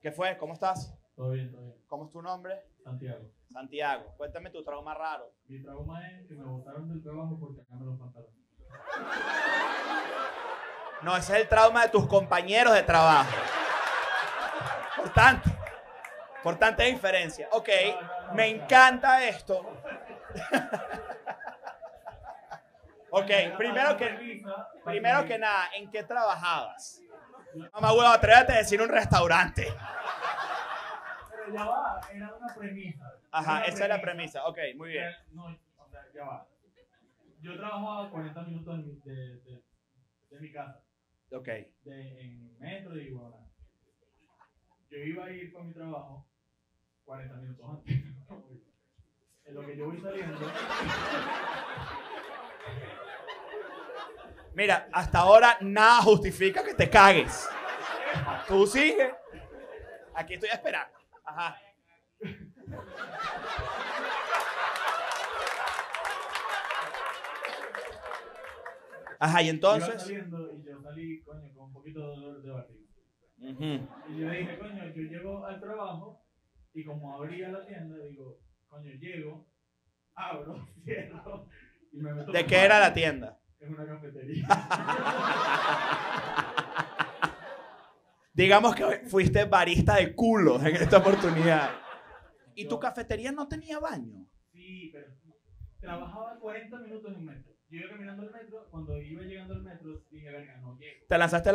¿Qué fue? ¿Cómo estás? Todo bien, todo bien. ¿Cómo es tu nombre? Santiago. Santiago. Cuéntame tu trauma raro. Mi trauma es que me botaron del trabajo por sacarme los pantalones. No, ese es el trauma de tus compañeros de trabajo. Por tanta diferencia. Ok, me encanta esto. Ok, primero que nada, ¿en qué trabajabas? Mamá huevo, atrévete a decir un restaurante. Pero ya va, era una premisa. Ajá, esa es la premisa. Ok, muy bien. No, o sea, ya va. Yo trabajaba a 40 minutos de mi casa. Ok. En metro y bueno. Yo iba a ir para mi trabajo 40 minutos antes. En lo que yo voy saliendo. Mira, hasta ahora nada justifica que te cagues. Tú sigue. Aquí estoy esperando. Ajá. Ajá, y entonces. Iba saliendo y yo salí, coño, con un poquito de dolor de barriga. Uh-huh. Y yo dije, coño, yo llego al trabajo y como abría la tienda, digo, coño, llego, abro, cierro y me meto. ¿De qué era la tienda? Es una cafetería. Digamos que fuiste barista de culos en esta oportunidad. ¿Y tu cafetería no tenía baño? Sí, pero trabajaba 40 minutos en metro. Yo iba caminando al metro, cuando iba llegando al metro, dije, verga, no llego. Te lanzaste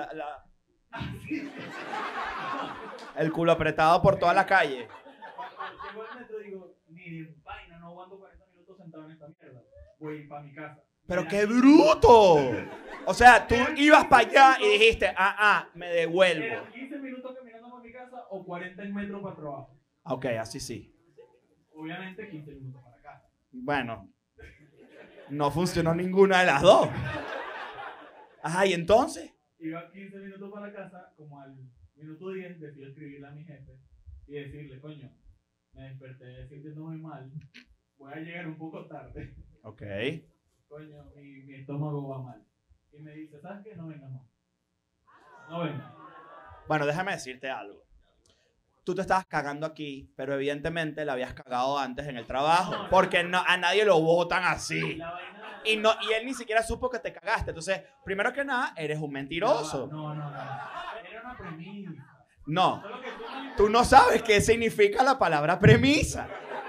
el culo apretado por toda la calle. Cuando llego al metro, digo, ni de vaina, no aguanto 40 minutos sentado en esta mierda. Voy para mi casa. ¡Pero qué bruto! O sea, tú ibas para allá y dijiste, me devuelvo. Eran 15 minutos caminando para mi casa o 40 en metro para el trabajo. Ok, así sí. Obviamente 15 minutos para casa. Bueno, no funcionó ninguna de las dos. Ajá, ¿y entonces? Iba 15 minutos para la casa, como al minuto 10 decidí escribirle a mi jefe y decirle, coño, me desperté sintiéndome mal, voy a llegar un poco tarde. Ok. Coño, mi estómago va mal. Y me dice, ¿sabes qué? No vengas más. No vengas. Bueno, déjame decirte algo. Tú te estabas cagando aquí, pero evidentemente la habías cagado antes en el trabajo. Porque no, a nadie lo botan así. Y él ni siquiera supo que te cagaste. Entonces, primero que nada, eres un mentiroso. No. Era una premisa. No. Tú no sabes qué significa la palabra premisa.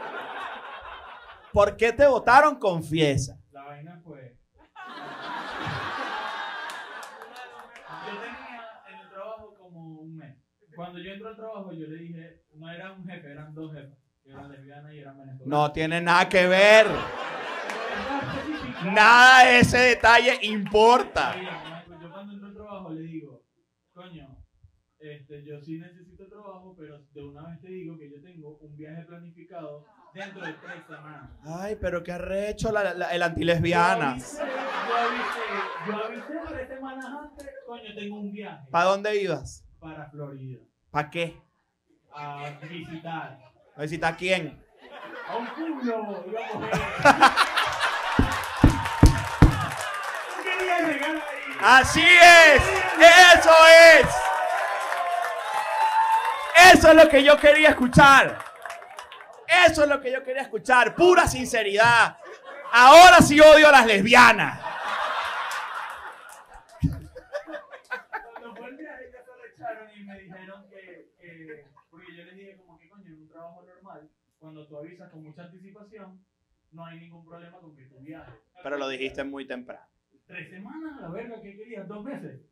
¿Por qué te votaron? Confiesa. La vaina fue... Yo tenía en el trabajo como un mes. Cuando yo entré al trabajo, yo le dije, no era un jefe, eran dos jefes. Que eran lesbianas y eran venezolanas. No tiene nada que ver. Nada de ese detalle importa. Yo cuando entro al trabajo le digo, coño, yo sí necesito trabajo, pero de una vez te digo que yo tengo un viaje planificado dentro de 3 semanas. Ay, pero qué arrecho el antilesbiana. Yo avisé 3 semanas antes, coño, tengo un viaje. ¿Para dónde ibas? Para Florida. ¿Para qué? A visitar. ¿A visitar a quién? A un culo, iba a coger. Quería llegar ahí. ¡Así es! ¡Eso es! ¡Eso es lo que yo quería escuchar! Eso es lo que yo quería escuchar. Pura sinceridad. Ahora sí odio a las lesbianas. Cuando fue el viaje ya se lo echaron y me dijeron que porque yo les dije como que coño, en un trabajo normal, cuando tú avisas con mucha anticipación, no hay ningún problema con que tú viajes. Pero lo dijiste muy temprano. 3 semanas, a la verga, ¿qué querías? 2 meses.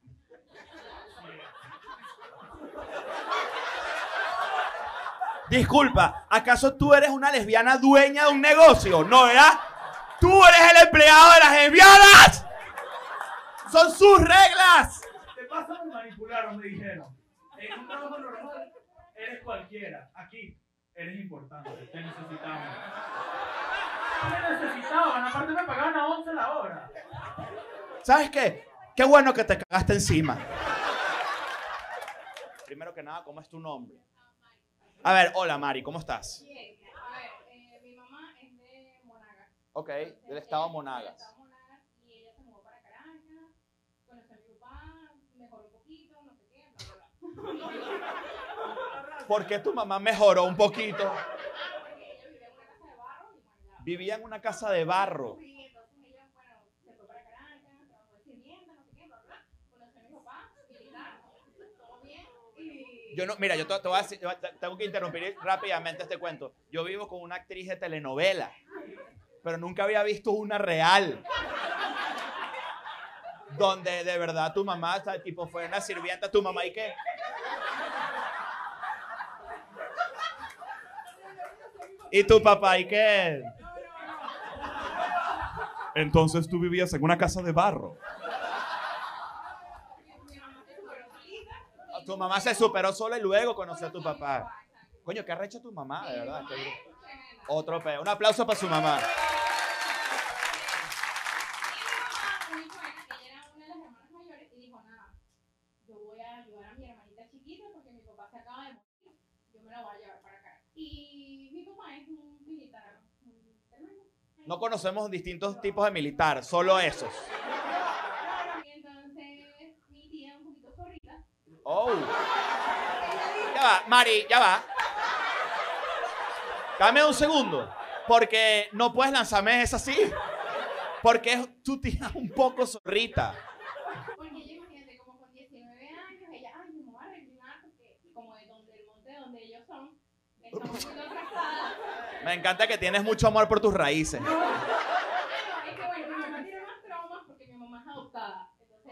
Disculpa, ¿acaso tú eres una lesbiana dueña de un negocio? No, ¿verdad? ¡Tú eres el empleado de las lesbianas! ¡Son sus reglas! Te pasa, me manipularon, me dijeron. En un trabajo normal, eres cualquiera. Aquí, eres importante. Te necesitamos. Me necesitaban, aparte me pagaban a 11 la hora. ¿Sabes qué? Qué bueno que te cagaste encima. Primero que nada, ¿cómo es tu nombre? A ver, hola Mari, ¿cómo estás? Bien, a ver, mi mamá es de Monagas. Ok, del estado Monagas. Y ella se mudó para Caracas, conoció a mi papá, mejoró un poquito, no sé qué, bla, bla, bla. ¿Por qué tu mamá mejoró un poquito? Porque ella vivía en una casa de barro y bueno, ya. Vivía en una casa de barro. Sí, entonces ella, bueno, se fue para Caracas, trabajó de sirvienta, no sé qué, bla, bla. Conoció a mi papá, militar, todo bien. Y... Yo no, mira, yo te voy a decir, tengo que interrumpir rápidamente este cuento. Yo vivo con una actriz de telenovela, pero nunca había visto una real. Donde de verdad tu mamá, o sea, tipo, fue una sirvienta, tu mamá, ¿y qué? ¿Y tu papá, y qué? Entonces tú vivías en una casa de barro. Tu mamá se superó sola y luego conoció a tu papá. Coño, qué arrecha tu mamá, de verdad. Otro peo. Un aplauso para su mamá. Muy buena, ella era una de las hermanas mayores y dijo, nada, yo voy a ayudar a mi hermanita chiquita porque mi papá se acaba de morir, yo me la voy a llevar para acá. Y mi papá es un militar, tremendo. No conocemos distintos tipos de militar, solo esos. Y entonces mi tía un poquito zorrita. Oh. Ya va, Mari, ya va. Dame un segundo, porque no puedes lanzarme esa así. Porque es tu tía un poco zorrita. Porque ella, imagínate, como con 19 años, ella, ay, me voy a arreglar porque como de donde el monte donde ellos son, estamos muy atrasadas. Me encanta que tienes mucho amor por tus raíces. Es que bueno, mi mamá tiene más traumas porque mi mamá es adoptada. Entonces,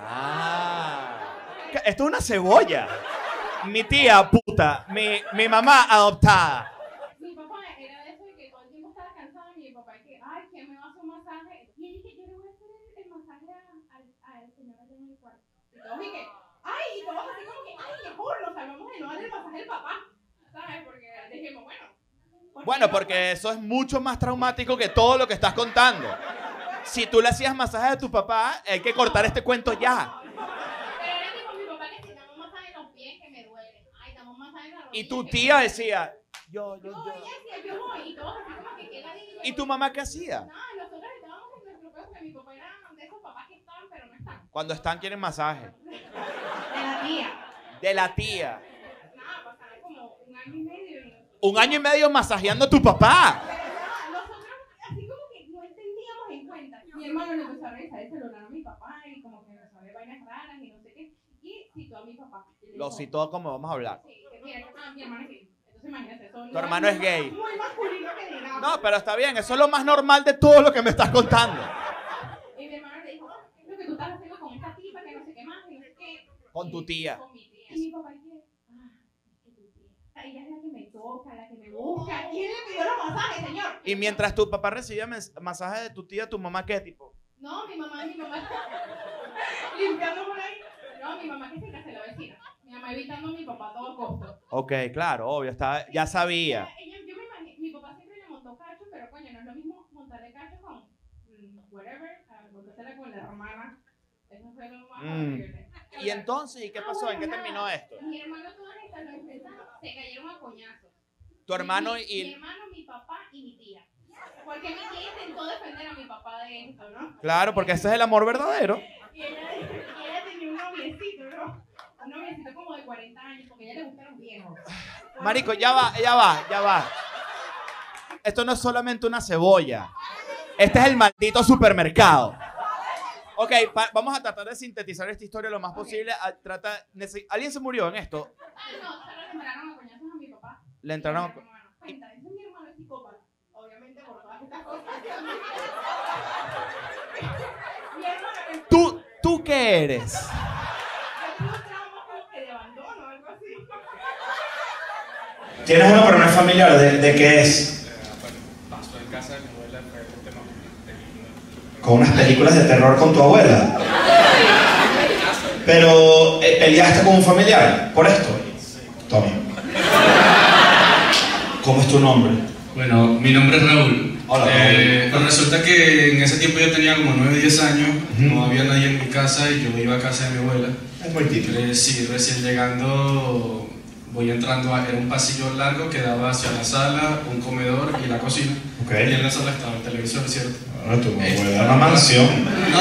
Esto es una cebolla. Mi tía puta, mi mamá adoptada. mi papá era de eso de que todo el tiempo estaba cansado y mi papá que, ay, ¿quién me va a hacer un masaje? Y él dije, yo le voy a hacer el masaje al señor allá en el cuarto. Y todos dije, ay, y todos así como que, ay, mejor lo salvamos de no darle el masaje al papá. ¿Sabes? Porque dijimos, bueno. Bueno, porque eso es mucho más traumático que todo lo que estás contando. Si tú le hacías masaje a tu papá, hay que cortar este cuento ya. Pero era tipo mi papá que si dame un masaje en los pies que me duele. Ay, dame un masaje en la rodilla. Y tu que tía me decía, duele. No, ella decía, yo voy. Y todos así como que la diga. ¿y tu mamá qué hacía? Nada, nosotros estábamos en nuestro pedo porque mi papá era de esos papás que estaban, pero no están. Cuando están quieren masaje. De la tía. De la tía. Nada, pasaron como un año y medio. Y... Un año y medio masajeando a tu papá. Pero nada, nosotros así como que no entendíamos en cuenta. Mi hermano le empezó a revisar el celular a mi papá y como que empezó a ver vainas raras y no sé qué. Y citó a mi papá. Y le Lo dijo, citó como vamos a hablar. sí, que mira, mi hermano es gay. Entonces imagínate eso. Tu hermano es gay. Muy masculino que digamos. No, pero está bien, eso es lo más normal de todo lo que me estás contando. Y mi hermano le dijo, ¿qué es lo que tú estás haciendo con esta tipa que no sé qué más, que no sé qué? Con tu tía. Con mi tía. Y mi papá dice, es que tu tía. Ella es la que me toca, la que me busca. ¿Quién le pidió los masajes, señor? Y mientras tu papá recibía masaje de tu tía, tu mamá, ¿qué tipo? No, mi mamá limpiando por ahí. No, mi mamá que se casa la vecina. Mi mamá evitando a mi papá a todo costo. Ok, claro, obvio, ya sabía. Yo me imagino, mi papá siempre le montó cacho, pero coño, no es lo mismo montarle cacho con whatever, montársela con la hermana. Eso fue lo más horrible. Y entonces, ¿y qué pasó? ¿En qué terminó esto? Mi hermano todas estas lo enfrentaron, se cayeron a coñazos. Tu hermano Mi y... hermano, mi papá y mi tía. Porque mi tía intentó defender a mi papá de esto, ¿no? Claro, porque ese es el amor verdadero. Y ella tenía un noviecito, ¿no? Un noviecito como de 40 años, porque a ella le gustan los viejos. Marico, ya va. Esto no es solamente una cebolla. Este es el maldito supermercado. Ok, vamos a tratar de sintetizar esta historia lo más posible. ¿Alguien se murió en esto? No, solo le entraron a coñazos a mi papá. Le entraron a... Cuenta, ese es mi hermano es psicópata. Obviamente por todas estas cosas. Mi hermano ¿Tú qué eres? yo tuve un trauma como que de abandono o algo así. ¿Tienes una pero no es familiar? ¿De qué es? Pasó en casa de mi abuela, fue un tema Con unas películas de terror con tu abuela. Pero peleaste con un familiar por esto. Tommy. ¿Cómo es tu nombre? Bueno, mi nombre es Raúl. Hola, Raúl. Pues resulta que en ese tiempo yo tenía como 9 o 10 años, no había nadie en mi casa y yo iba a casa de mi abuela. Es muy típico. Sí, recién llegando, voy entrando, era un pasillo largo que daba hacia la sala, un comedor y la cocina. Ok. Y en la sala estaba el televisor, ¿cierto? Bueno, tu abuela era una mansión. No.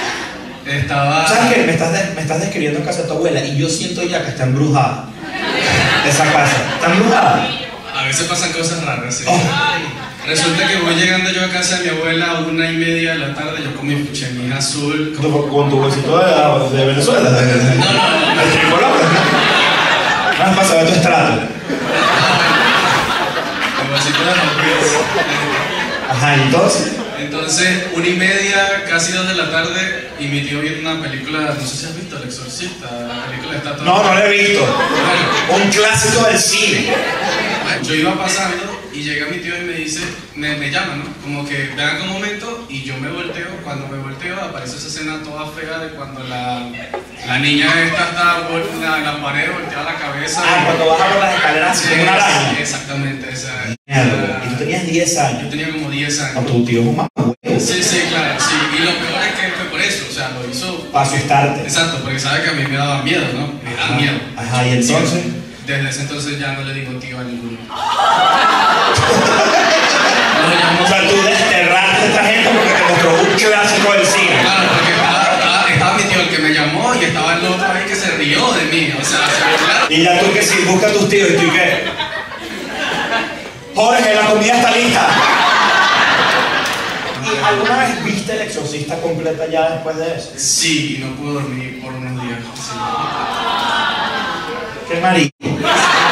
Estaba... ¿Sabes qué? Me estás describiendo casa de tu abuela y yo siento ya que está embrujada. esa casa? ¿Está embrujada? A veces pasan cosas raras, sí. Oh. Resulta que voy llegando yo a casa de mi abuela a 1:30 de la tarde, yo con mi puchemija azul. Con tu bolsito de Venezuela. No. El tricolor. Más para saber tu estrato. El bolsito de los pies. Ajá, entonces. Entonces, 1:30, casi 2 de la tarde, y mi tío viendo una película, no sé si has visto El Exorcista, la película está toda... No, no la he visto. Bueno, Un clásico del cine. yo iba pasando y llega mi tío y me dice, me llama, ¿no? Como que ven acá un momento y yo me volteo. Cuando me volteo aparece esa escena toda fea de cuando la niña esta está en la pared, voltea la cabeza. Ah, cuando baja por las escaleras así como una araña. Exactamente, esa. Mierda. Y tú tenías 10 Yo años. tenía como 10 No, años. tu tío es un mamagüey. Sí, claro, sí. Y lo peor es que fue por eso, o sea, lo hizo... Para asustarte. Exacto, porque sabe que a mí me daba miedo, ¿no? Me da miedo. Ajá, y entonces. Desde ese entonces ya no le digo tío a ninguno. O sea, tú desterraste a esta gente porque te mostró un clásico del cine. Claro, porque estaba mi tío el que me llamó y estaba el otro ahí que se rió de mí. O sea, se burlaron. Y ya tú que sí, busca a tus tíos y tú qué. Jorge, la comida está lista. ¿Y alguna vez viste El Exorcista completa ya después de eso? Sí, y no pude dormir por unos días. Sí. Qué marido.